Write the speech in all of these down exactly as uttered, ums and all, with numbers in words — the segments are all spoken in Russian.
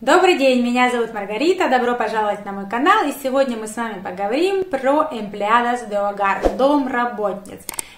Добрый день, меня зовут Маргарита, добро пожаловать на мой канал, и сегодня мы с вами поговорим про empleadas de hogar, домработниц.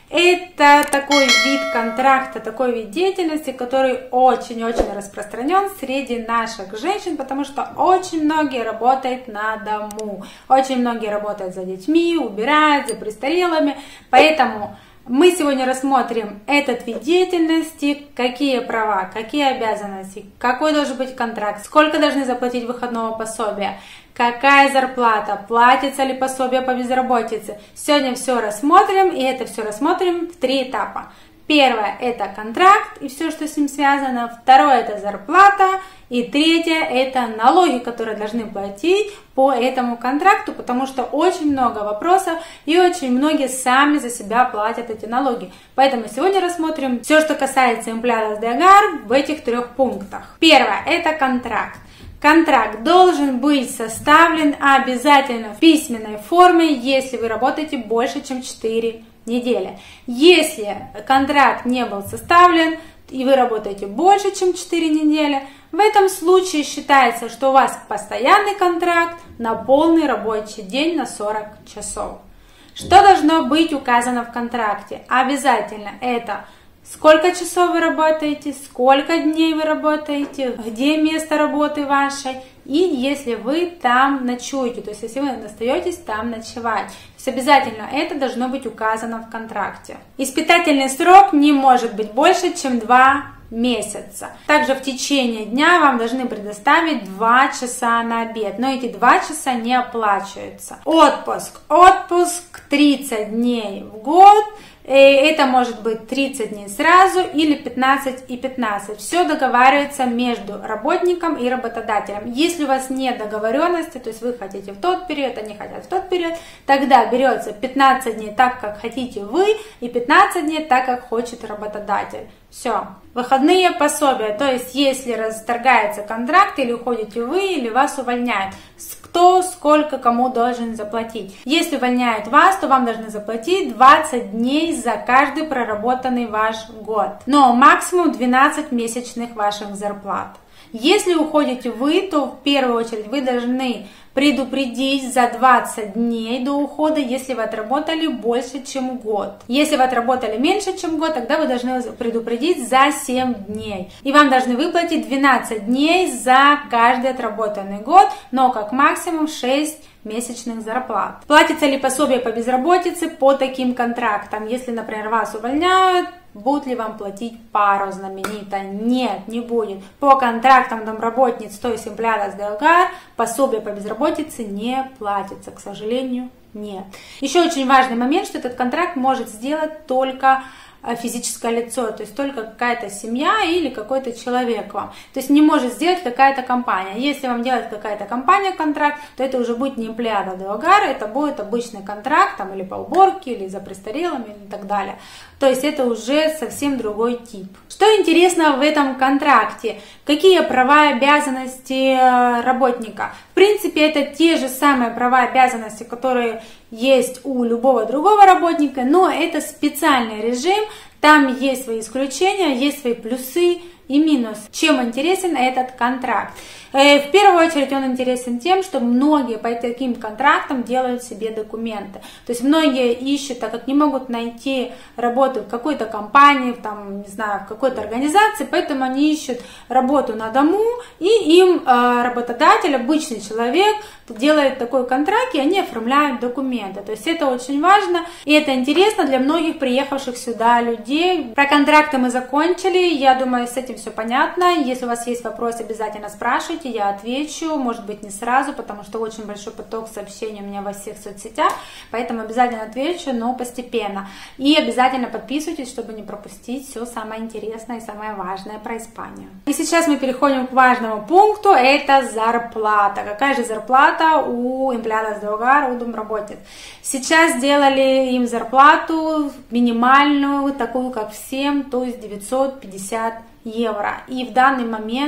Это такой вид контракта, такой вид деятельности, который очень-очень распространен среди наших женщин, потому что очень многие работают на дому, очень многие работают за детьми, убирают, за престарелыми, поэтому мы сегодня рассмотрим этот вид деятельности, какие права, какие обязанности, какой должен быть контракт, сколько должны заплатить выходного пособия, какая зарплата, платится ли пособие по безработице. Сегодня все рассмотрим, и это все рассмотрим в три этапа. Первое – это контракт и все, что с ним связано. Второе – это зарплата. И третье – это налоги, которые должны платить по этому контракту, потому что очень много вопросов и очень многие сами за себя платят эти налоги. Поэтому сегодня рассмотрим все, что касается empleadas de hogar в этих трех пунктах. Первое – это контракт. Контракт должен быть составлен обязательно в письменной форме, если вы работаете больше, чем четыре недели. Если контракт не был составлен и вы работаете больше, чем четыре недели, в этом случае считается, что у вас постоянный контракт на полный рабочий день на сорок часов. Что должно быть указано в контракте? Обязательно это сколько часов вы работаете, сколько дней вы работаете, где место работы вашей, и если вы там ночуете, то есть если вы остаетесь там ночевать. То есть обязательно это должно быть указано в контракте. Испытательный срок не может быть больше, чем два месяца. Также в течение дня вам должны предоставить два часа на обед, но эти два часа не оплачиваются. Отпуск. Отпуск тридцать дней в год. Это может быть тридцать дней сразу или пятнадцать и пятнадцать. Все договаривается между работником и работодателем. Если у вас нет договоренности, то есть вы хотите в тот период, они хотят в тот период, тогда берется пятнадцать дней так, как хотите вы, и пятнадцать дней так, как хочет работодатель. Все. Выходные пособия, то есть если расторгается контракт, или уходите вы, или вас увольняют, кто сколько кому должен заплатить. Если увольняют вас, то вам должны заплатить двадцать дней за каждый проработанный ваш год, но максимум двенадцать месячных ваших зарплат. Если уходите вы, то в первую очередь вы должны предупредить за двадцать дней до ухода, если вы отработали больше, чем год. Если вы отработали меньше, чем год, тогда вы должны предупредить за семь дней. И вам должны выплатить двенадцать дней за каждый отработанный год, но как максимум шесть месячных зарплат. Платится ли пособие по безработице по таким контрактам? Если, например, вас увольняют, будут ли вам платить пару знаменито? Нет, не будет. По контрактам домработниц, то есть empleadas de hogar, пособие по безработице не платится, к сожалению, нет. Еще очень важный момент, что этот контракт может сделать только физическое лицо, то есть только какая-то семья или какой-то человек вам. То есть не может сделать какая-то компания. Если вам делает какая-то компания контракт, то это уже будет не empleada de hogar, это будет обычный контракт там, или по уборке, или за престарелыми и так далее. То есть это уже совсем другой тип. Что интересно в этом контракте? Какие права и обязанности работника? В принципе, это те же самые права и обязанности, которые есть у любого другого работника, но это специальный режим, там есть свои исключения, есть свои плюсы и минусы. Чем интересен этот контракт? В первую очередь он интересен тем, что многие по таким контрактам делают себе документы. То есть многие ищут, так как не могут найти работу в какой-то компании, там, не знаю, в какой-то организации, поэтому они ищут работу на дому, и им э, работодатель, обычный человек, делает такой контракт, и они оформляют документы. То есть это очень важно, и это интересно для многих приехавших сюда людей. Про контракты мы закончили, я думаю, с этим все понятно. Если у вас есть вопросы, обязательно спрашивайте, я отвечу, может быть не сразу, потому что очень большой поток сообщений у меня во всех соцсетях, поэтому обязательно отвечу, но постепенно. И обязательно подписывайтесь, чтобы не пропустить все самое интересное и самое важное про Испанию. И сейчас мы переходим к важному пункту, это зарплата. Какая же зарплата у empleadas de hogar, у домработниц? Сейчас сделали им зарплату минимальную, такую как всем, то есть девятьсот пятьдесят евро. И в данный момент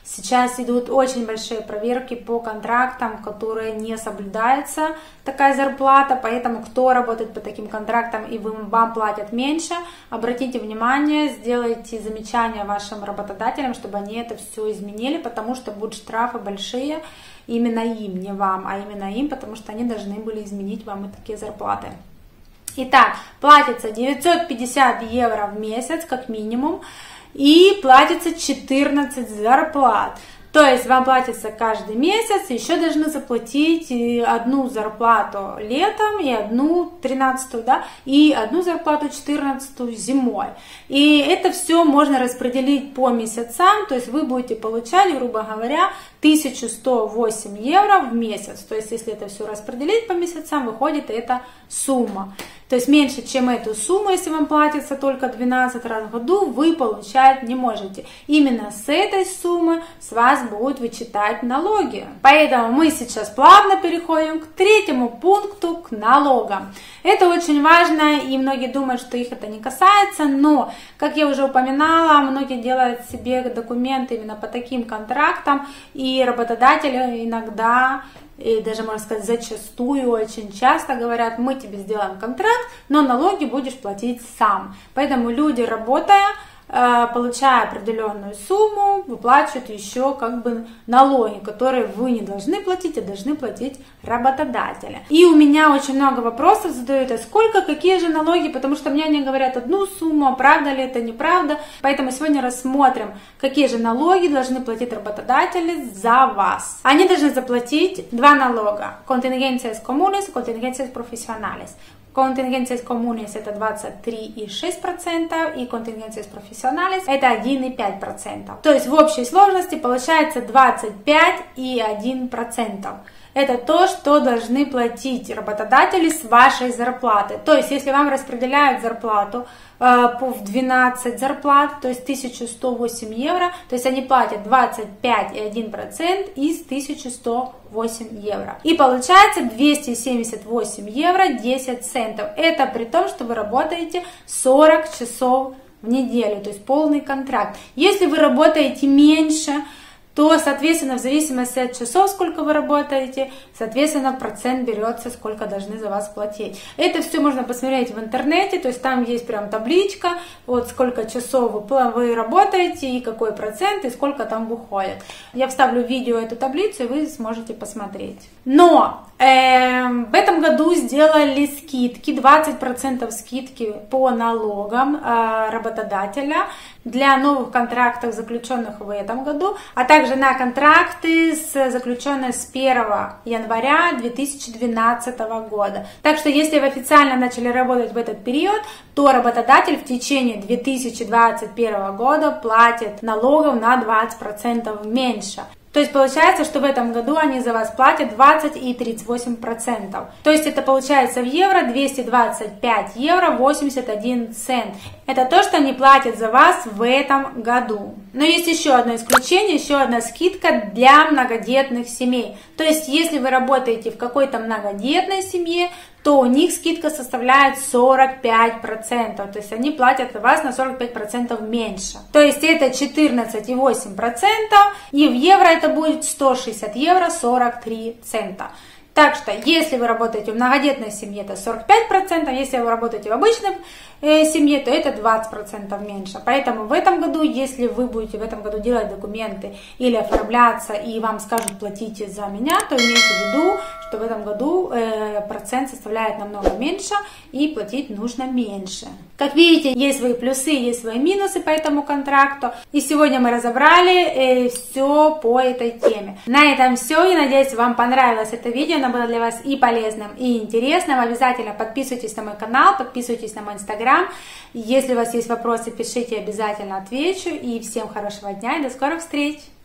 Сейчас идут очень большие проверки по контрактам, которые не соблюдается такая зарплата, поэтому кто работает по таким контрактам и вам платят меньше, обратите внимание, сделайте замечания вашим работодателям, чтобы они это все изменили, потому что будут штрафы большие именно им, не вам, а именно им, потому что они должны были изменить вам и такие зарплаты. Итак, платится девятьсот пятьдесят евро в месяц как минимум, и платится четырнадцать зарплат. То есть вам платится каждый месяц, еще должны заплатить одну зарплату летом и одну тринадцатую, да, и одну зарплату четырнадцатую зимой. И это все можно распределить по месяцам, то есть вы будете получать, грубо говоря, тысячу сто восемь евро в месяц. То есть если это все распределить по месяцам, выходит эта сумма. То есть меньше, чем эту сумму, если вам платится только двенадцать раз в году, вы получать не можете. Именно с этой суммы с вас будут вычитать налоги. Поэтому мы сейчас плавно переходим к третьему пункту, к налогам. Это очень важно, и многие думают, что их это не касается, но, как я уже упоминала, многие делают себе документы именно по таким контрактам, и работодатели иногда, и даже, можно сказать, зачастую, очень часто говорят: мы тебе сделаем контракт, но налоги будешь платить сам. Поэтому люди, работая, получая определенную сумму, выплачивают еще как бы налоги, которые вы не должны платить, а должны платить работодатели. И у меня очень много вопросов задают: а сколько, какие же налоги, потому что мне они говорят одну сумму, а правда ли это, неправда. Поэтому сегодня рассмотрим, какие же налоги должны платить работодатели за вас. Они должны заплатить два налога: contingencias comunes и contingencias profesionales. Contingencias comunes это двадцать три и шесть десятых процента и contingencias profesionales это один и пять десятых процента. То есть в общей сложности получается двадцать пять и один процент. Это то, что должны платить работодатели с вашей зарплаты. То есть если вам распределяют зарплату э, в двенадцать зарплат, то есть тысяча сто восемь евро, то есть они платят двадцать пять и один процент из тысячи ста восьми евро. И получается двести семьдесят восемь евро десять центов. Это при том, что вы работаете сорок часов в неделю, то есть полный контракт. Если вы работаете меньше, то, соответственно, в зависимости от часов, сколько вы работаете, соответственно, процент берется, сколько должны за вас платить. Это все можно посмотреть в интернете, то есть там есть прям табличка, вот сколько часов вы, вы работаете, и какой процент, и сколько там выходит. Я вставлю в видео эту таблицу, и вы сможете посмотреть. Но э, в этом году сделали скидки, двадцать процентов скидки по налогам э, работодателя для новых контрактов, заключенных в этом году, а также на контракты, с, заключенные с первого января две тысячи двенадцатого года. Так что если вы официально начали работать в этот период, то работодатель в течение две тысячи двадцать первого года платит налогов на двадцать процентов меньше. То есть получается, что в этом году они за вас платят двадцать и тридцать восемь процентов. То есть это получается в евро двести двадцать пять евро восемьдесят один цент. Это то, что они платят за вас в этом году. Но есть еще одно исключение, еще одна скидка для многодетных семей. То есть если вы работаете в какой-то многодетной семье, то у них скидка составляет сорок пять процентов, то есть они платят за вас на сорок пять процентов меньше. То есть это четырнадцать и восемь десятых процента, и в евро это будет сто шестьдесят евро сорок три цента. Так что, если вы работаете в многодетной семье, это сорок пять процентов, если вы работаете в обычной э, семье, то это двадцать процентов меньше. Поэтому в этом году, если вы будете в этом году делать документы или оформляться, и вам скажут платите за меня, то имейте в виду, что в этом году э, процент составляет намного меньше, и платить нужно меньше. Как видите, есть свои плюсы, есть свои минусы по этому контракту. И сегодня мы разобрали э, все по этой теме. На этом все. Я надеюсь, вам понравилось это видео. Оно было для вас и полезным, и интересным. Обязательно подписывайтесь на мой канал, подписывайтесь на мой инстаграм. Если у вас есть вопросы, пишите, обязательно отвечу. И всем хорошего дня и до скорых встреч!